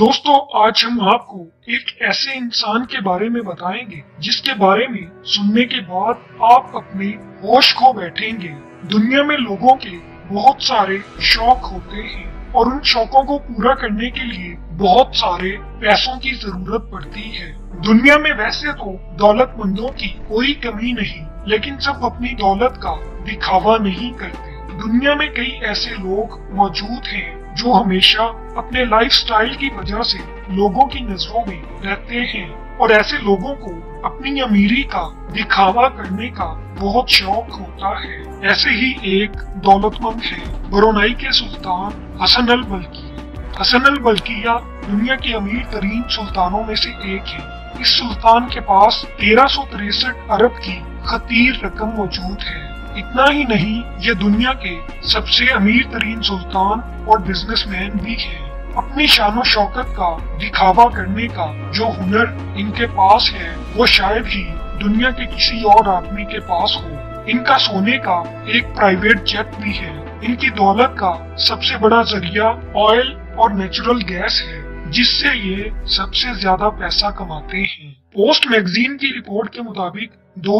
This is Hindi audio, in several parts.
दोस्तों, आज हम आपको एक ऐसे इंसान के बारे में बताएंगे जिसके बारे में सुनने के बाद आप अपने होश खो बैठेंगे। दुनिया में लोगों के बहुत सारे शौक होते हैं और उन शौकों को पूरा करने के लिए बहुत सारे पैसों की जरूरत पड़ती है। दुनिया में वैसे तो दौलतमंदों की कोई कमी नहीं, लेकिन सब अपनी दौलत का दिखावा नहीं करते। दुनिया में कई ऐसे लोग मौजूद हैं जो हमेशा अपने लाइफस्टाइल की वजह से लोगों की नजरों में रहते हैं और ऐसे लोगों को अपनी अमीरी का दिखावा करने का बहुत शौक होता है। ऐसे ही एक दौलतमंद है ब्रुनई के सुल्तान हसनल बल्किया। हसनल बल्किया दुनिया के अमीर तरीन सुल्तानों में से एक है। इस सुल्तान के पास 1363 अरब की खतीर रकम मौजूद है। इतना ही नहीं, ये दुनिया के सबसे अमीर तरीन सुल्तान और बिजनेसमैन भी है। अपनी शानो शौकत का दिखावा करने का जो हुनर इनके पास है वो शायद ही दुनिया के किसी और आदमी के पास हो। इनका सोने का एक प्राइवेट जेट भी है। इनकी दौलत का सबसे बड़ा जरिया ऑयल और नेचुरल गैस है, जिससे ये सबसे ज्यादा पैसा कमाते हैं। पोस्ट मैगजीन की रिपोर्ट के मुताबिक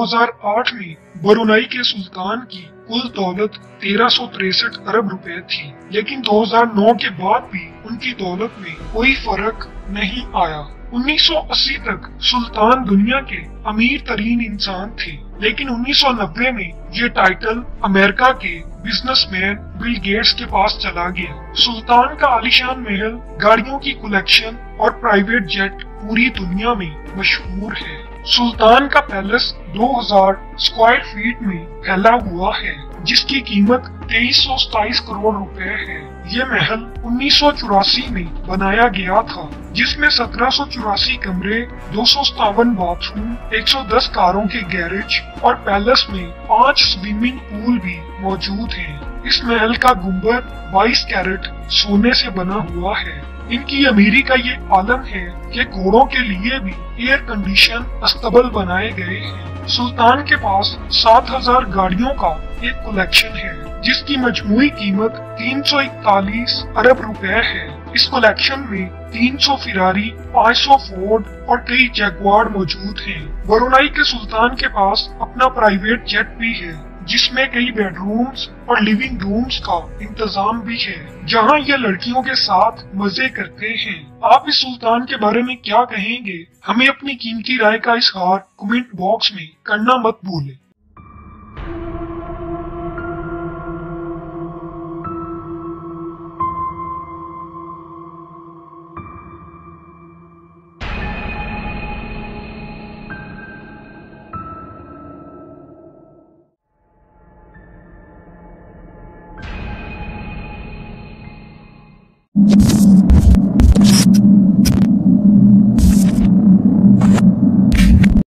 2008 में ब्रुनई के सुल्तान की कुल दौलत 1363 अरब रुपए थी, लेकिन 2009 के बाद भी उनकी दौलत में कोई फर्क नहीं आया। 1980 तक सुल्तान दुनिया के अमीर तरीन इंसान थे, लेकिन 1990 में ये टाइटल अमेरिका के बिजनेसमैन बिल गेट्स के पास चला गया। सुल्तान का आलीशान महल, गाड़ियों की कलेक्शन और प्राइवेट जेट पूरी दुनिया में मशहूर है। सुल्तान का पैलेस 2000 स्क्वायर फीट में फैला हुआ है, जिसकी कीमत 2327 करोड़ रुपए है। ये महल 1984 में बनाया गया था, जिसमें 1784 कमरे, 257 बाथरूम, 110 कारों के गैरेज और पैलेस में 5 स्विमिंग पूल भी मौजूद हैं। इस महल का गुंबद 22 कैरेट सोने से बना हुआ है। इनकी अमीरी का ये आलम है कि घोड़ों के लिए भी एयर कंडीशन अस्तबल बनाए गए हैं। सुल्तान के पास 7000 गाड़ियों का एक कलेक्शन है, जिसकी मजमूई कीमत 341 अरब रुपए है। इस कलेक्शन में 300 फिरारी, 500 फोर्ड और कई जैगुआर मौजूद हैं। ब्रुनई के सुल्तान के पास अपना प्राइवेट जेट भी है, जिसमें कई बेडरूम्स और लिविंग रूम्स का इंतजाम भी है, जहां ये लड़कियों के साथ मजे करते हैं। आप इस सुल्तान के बारे में क्या कहेंगे? हमें अपनी कीमती राय का इजहार कमेंट बॉक्स में करना मत भूलें।